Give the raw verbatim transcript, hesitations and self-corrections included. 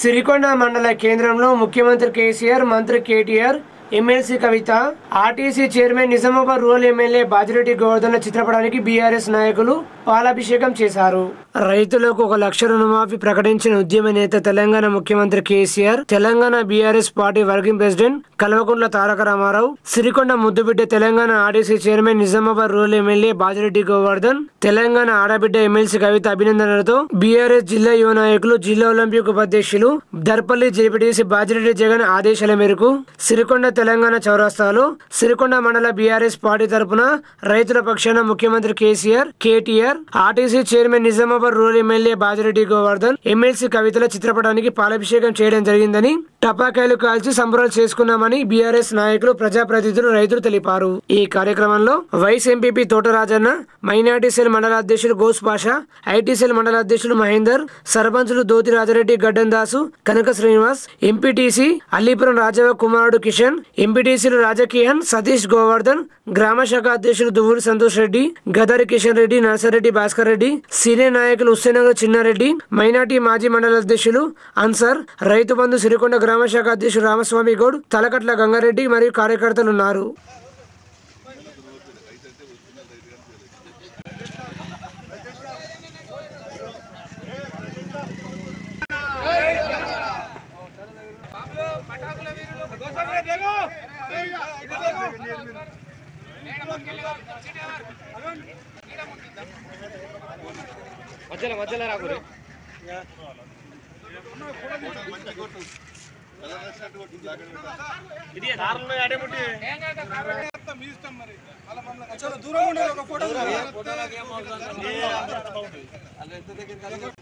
సిరికొండ మండల కేంద్రంలో ముఖ్యమంత్రి కేసీఆర్, మంత్రి KTR, MLC Kavitha, RTC chairman Nizamabad rural MLA Bajireddy గోవర్ధన్ల చిత్రపటానికి బీఆర్ఎస్ నాయకులు పాలాభిషేకం చేశారు. రైతులకు ఒక లక్ష రుణమాఫీ ప్రకటించిన ఉద్యమ నేత తెలంగాణ ముఖ్యమంత్రి KCR, Telangana BRS party working president Kalvakuntla Taraka Ramarao, Sirikonda ముద్దుబిడ్డ Telangana RTC chairman Nizamabad rural MLA Bajireddy Govardhan, Telangana ఆడబిడ్డ ఎమ్మెల్సీ కవిత అభినందనలతో బీఆర్ఎస్ జిల్లా యువ నాయకులు, జిల్లా ఒలింపిక్ ఉపాధ్యక్షులు దర్పల్లి జేపీటీసీ బాజిరెడ్డి జగన్ ఆదేశాల మేరకు సిరికొండ తెలంగాణ చౌరస్తాలో సిరికొండ మండల బీఆర్ఎస్ పార్టీ తరపున రైతుల పక్షాన ముఖ్యమంత్రి KCR, KTR, RTC chairman Nizamabad rural MLA Bajireddy Govardhan, MLC కవితల చిత్రపటానికి పాలాభిషేకం చేయడం జరిగిందని, టపాకాయలు కాల్చి సంబరాలు చేసుకున్నామని బీఆర్ఎస్ నాయకులు, ప్రజాప్రతినిధులు, రైతులు తెలిపారు. ఈ కార్యక్రమంలో వైస్ ఎంపీపీ తోట రాజన్న, మైనార్టీ సెల్ మండల అధ్యక్షులు గౌస్ పాషా, ఐటీ సెల్ మండల అధ్యక్షులు మహేందర్, సర్పంచులు దోతి రాజారెడ్డి, గడ్డం దాసు, కనక శ్రీనివాస్, ఎంపీటీసీ అల్లీపురం రాజవ కుమారుడు కిషన్, ఎంపీటీసీలు రాజకీయన్, సతీష్ గోవర్ధన్, గ్రామ శాఖ అధ్యక్షులు దువ్వూరి సంతోష్ రెడ్డి, గదరి కిషన్ రెడ్డి, నర్సారెడ్డి భాస్కర్ రెడ్డి, సీనియర్ నాయకులు హుస్సేనగర్ చిన్నారెడ్డి, మైనార్టీ మాజీ మండల అధ్యక్షులు అన్సర్, రైతు బంధు సిరికొండ గ్రామ శాఖ అధ్యక్షులు రామస్వామి గౌడ్, తలకట్ల గంగారెడ్డి మరియు కార్యకర్తలు ఉన్నారు. మధ్యలో మధ్యలో రాకూరే ఇది దారుల్లో ఆడేముంటే మీ ఇష్టం మరి దూరం ఉండే ఒక ఫోటో